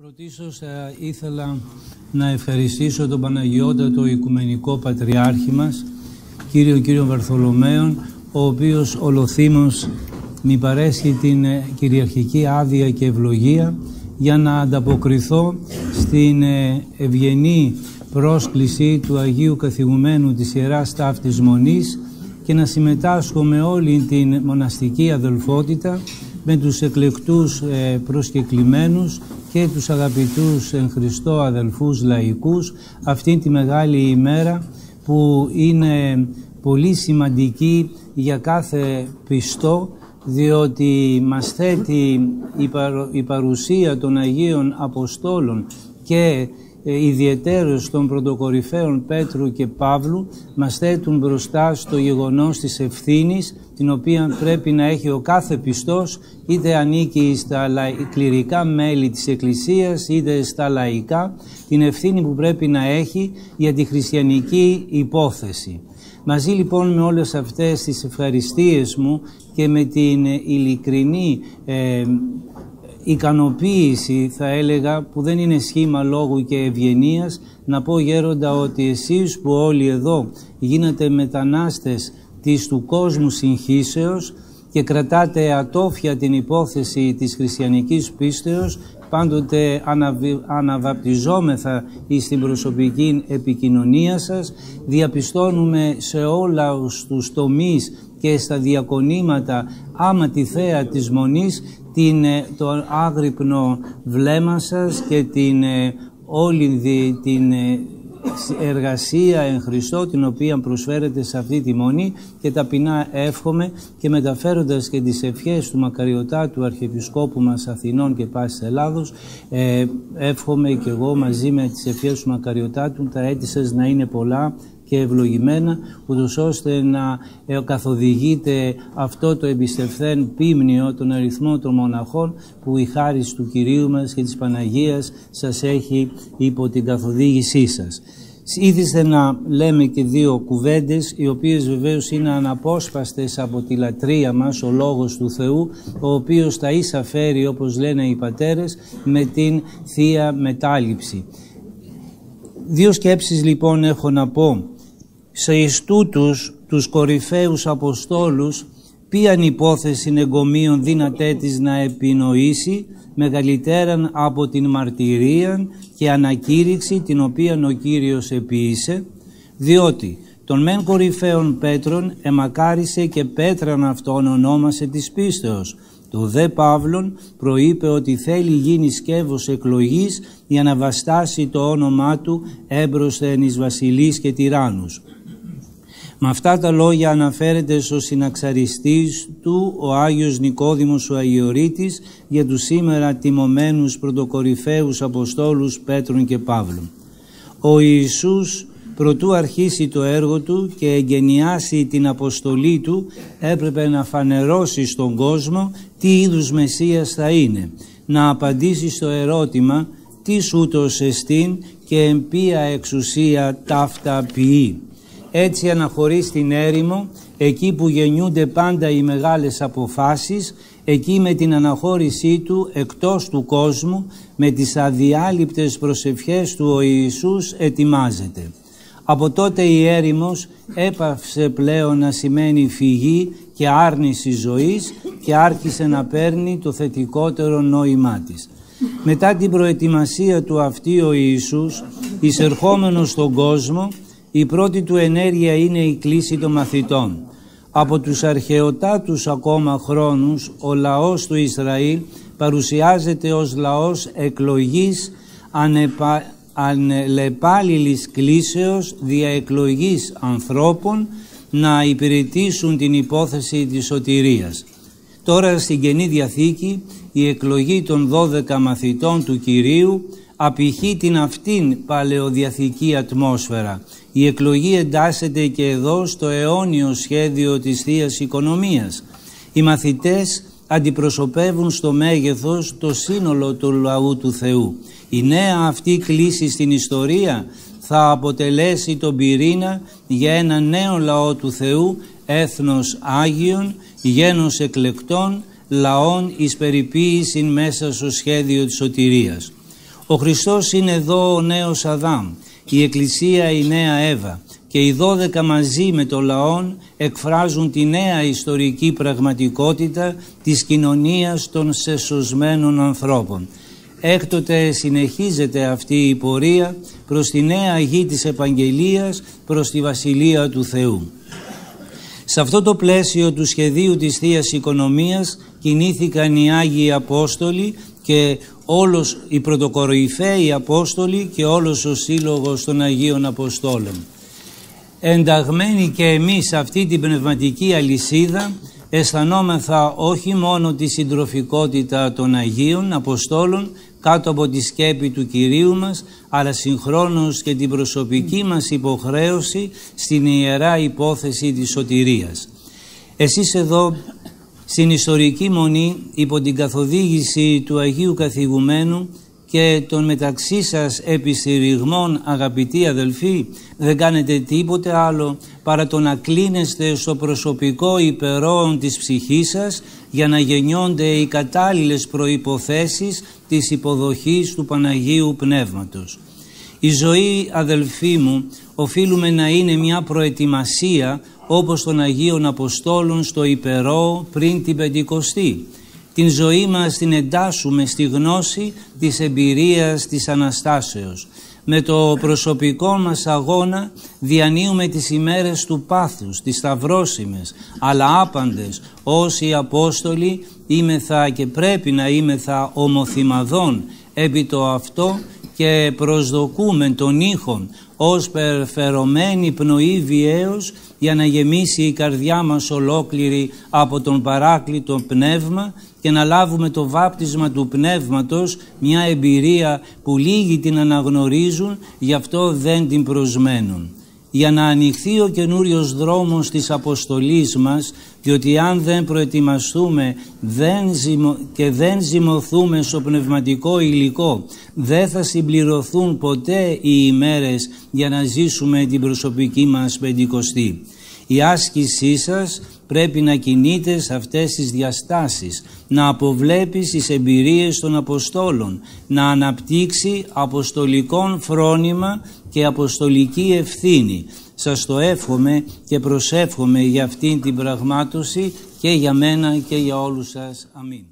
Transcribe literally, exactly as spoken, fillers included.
Πρωτίστως θα ήθελα να ευχαριστήσω τον Παναγιώτατο Οικουμενικό Πατριάρχη μας, κύριο κύριο Βαρθολομαίον, ο οποίος ολοθύμως μη παρέσχει την κυριαρχική άδεια και ευλογία για να ανταποκριθώ στην ευγενή πρόσκληση του Αγίου Καθηγουμένου της Ιεράς Ταύτης Μονής και να συμμετάσχω με όλη την μοναστική αδελφότητα, με τους εκλεκτούς προσκεκλημένους και τους αγαπητούς εν Χριστώ αδελφούς λαϊκούς αυτήν τη μεγάλη ημέρα που είναι πολύ σημαντική για κάθε πιστό, διότι μας θέτει η παρουσία των Αγίων Αποστόλων και ιδιαιτέρως των πρωτοκορυφαίων Πέτρου και Παύλου, μας θέτουν μπροστά στο γεγονός της ευθύνης την οποία πρέπει να έχει ο κάθε πιστός, είτε ανήκει στα κληρικά μέλη της Εκκλησίας είτε στα λαϊκά, την ευθύνη που πρέπει να έχει για τη χριστιανική υπόθεση. Μαζί λοιπόν με όλες αυτές τις ευχαριστίες μου και με την ειλικρινή ε, ικανοποίηση, θα έλεγα, που δεν είναι σχήμα λόγου και ευγενίας, να πω γέροντα ότι εσείς που όλοι εδώ γίνατε μετανάστες της του κόσμου συγχύσεως και κρατάτε ατόφια την υπόθεση της χριστιανικής πίστεως, πάντοτε αναβαπτιζόμεθα στην προσωπική επικοινωνία σας, διαπιστώνουμε σε όλα τους τομείς και στα διακονήματα άμα τη θέα της Μονής την, το άγρυπνο βλέμμα σας και την όλη την εργασία εν Χριστώ την οποία προσφέρετε σε αυτή τη Μονή, και ταπεινά εύχομαι και μεταφέροντας και τις ευχές του μακαριωτάτου Αρχιεπισκόπου μας Αθηνών και πάσης Ελλάδος, ε, εύχομαι και εγώ μαζί με τις ευχές του μακαριωτάτου τα έτη σας να είναι πολλά και ευλογημένα, ούτως ώστε να καθοδηγείτε αυτό το εμπιστευθέν πίμνιο, τον αριθμό των μοναχών που η χάρις του Κυρίου μας και της Παναγίας σας έχει υπό την καθοδήγησή σας. Ήθιστε να λέμε και δύο κουβέντες, οι οποίες βεβαίως είναι αναπόσπαστες από τη λατρεία μας, ο Λόγος του Θεού, ο οποίος τα ίσα φέρει, όπως λένε οι πατέρες, με την Θεία Μετάληψη. Δύο σκέψεις λοιπόν έχω να πω. Σε εις τούτους τους κορυφαίους Αποστόλους, ποιαν υπόθεση εγκομείων δύνατέ της να επινοήσει, μεγαλύτεραν από την μαρτυρία και ανακήρυξη την οποία ο Κύριος επίησε, διότι τον μεν κορυφαίων Πέτρων εμακάρισε και Πέτραν αυτόν ονόμασε της πίστεως. Το δε Παύλον προείπε ότι θέλει γίνει σκεύος εκλογής για να βαστάσει το όνομά του έμπροσθεν εις βασιλείς και τυράννους. Με αυτά τα λόγια αναφέρεται στο συναξαριστής του ο Άγιος Νικόδημος ο Αγιορείτης για τους σήμερα τιμωμένους πρωτοκορυφαίους Αποστόλους Πέτρων και Παύλων. Ο Ιησούς προτού αρχίσει το έργο του και εγκαινιάσει την αποστολή του, έπρεπε να φανερώσει στον κόσμο τι είδους Μεσσίας θα είναι, να απαντήσει στο ερώτημα τι ούτως εστίν και εν ποια εξουσία ταύτα ποιεί. Έτσι αναχωρεί στην έρημο, εκεί που γεννιούνται πάντα οι μεγάλες αποφάσεις, εκεί με την αναχώρησή του εκτός του κόσμου, με τις αδιάλειπτες προσευχές του ο Ιησούς ετοιμάζεται. Από τότε η έρημος έπαυσε πλέον να σημαίνει φυγή και άρνηση ζωής και άρχισε να παίρνει το θετικότερο νόημά της. Μετά την προετοιμασία του αυτή ο Ιησούς, εισερχόμενος στον κόσμο, η πρώτη του ενέργεια είναι η κλίση των μαθητών. Από τους αρχαιοτάτους ακόμα χρόνους, ο λαός του Ισραήλ παρουσιάζεται ως λαός εκλογής ανεπα... ανελεπάλληλης κλίσεως δια εκλογής ανθρώπων να υπηρετήσουν την υπόθεση της σωτηρίας. Τώρα στην Καινή Διαθήκη η εκλογή των δώδεκα μαθητών του Κυρίου απηχεί την αυτήν παλαιοδιαθική ατμόσφαιρα. Η εκλογή εντάσσεται και εδώ στο αιώνιο σχέδιο της Θείας Οικονομίας. Οι μαθητές αντιπροσωπεύουν στο μέγεθος το σύνολο του λαού του Θεού. Η νέα αυτή κλίση στην ιστορία θα αποτελέσει τον πυρήνα για ένα νέο λαό του Θεού, έθνος Άγιον, γένος εκλεκτών, λαών εις περιποίησιν μέσα στο σχέδιο της σωτηρίας. Ο Χριστός είναι εδώ ο νέος Αδάμ, η Εκκλησία η νέα Εύα και οι δώδεκα μαζί με το λαόν εκφράζουν τη νέα ιστορική πραγματικότητα της κοινωνίας των σεσωσμένων ανθρώπων. Έκτοτε συνεχίζεται αυτή η πορεία προς τη νέα γη της Επαγγελίας, προς τη Βασιλεία του Θεού. Σε αυτό το πλαίσιο του σχεδίου της Θείας Οικονομίας κινήθηκαν οι Άγιοι Απόστολοι και όλος οι πρωτοκορυφαίοι Απόστολοι και όλος ο σύλλογος των Αγίων Αποστόλων. Ενταγμένοι και εμείς σε αυτή την πνευματική αλυσίδα αισθανόμεθα όχι μόνο τη συντροφικότητα των Αγίων Αποστόλων κάτω από τη σκέπη του Κυρίου μας, αλλά συγχρόνως και την προσωπική μας υποχρέωση στην ιερά υπόθεση της σωτηρίας. Εσείς εδώ στην ιστορική μονή υπό την καθοδήγηση του Αγίου Καθηγουμένου και των μεταξύ σας επιστηριγμών, αγαπητοί αδελφοί, δεν κάνετε τίποτε άλλο παρά το να κλίνεστε στο προσωπικό υπερόον της ψυχής σας για να γεννιόνται οι κατάλληλες προϋποθέσεις της υποδοχής του Παναγίου Πνεύματος. Η ζωή, αδελφοί μου, οφείλουμε να είναι μια προετοιμασία όπως των Αγίων Αποστόλων στο υπερό πριν την Πεντηκοστή. Την ζωή μας την εντάσσουμε στη γνώση της εμπειρίας της Αναστάσεως. Με το προσωπικό μας αγώνα διανύουμε τις ημέρες του πάθους, τις σταυρόσιμες, αλλά άπαντες όσοι οι Απόστολοι είμεθα και πρέπει να είμεθα ομοθυμαδών επί το αυτό και προσδοκούμε τον ήχον ως περφερωμένη πνοή βιαίως για να γεμίσει η καρδιά μας ολόκληρη από τον Παράκλητο Πνεύμα και να λάβουμε το βάπτισμα του Πνεύματος, μια εμπειρία που λίγοι την αναγνωρίζουν, γι' αυτό δεν την προσμένουν. Για να ανοιχθεί ο καινούριος δρόμος της αποστολής μας, διότι αν δεν προετοιμαστούμε δεν ζυμω... και δεν ζυμωθούμε στο πνευματικό υλικό, δεν θα συμπληρωθούν ποτέ οι ημέρες για να ζήσουμε την προσωπική μας Πεντηκοστή. Η άσκησή σας πρέπει να κινείται σε αυτές τις διαστάσεις, να αποβλέπει τις εμπειρίες των Αποστόλων, να αναπτύξει αποστολικών φρόνημα και αποστολική ευθύνη. Σας το εύχομαι και προσεύχομαι για αυτήν την πραγμάτωση και για μένα και για όλους σας. Αμήν.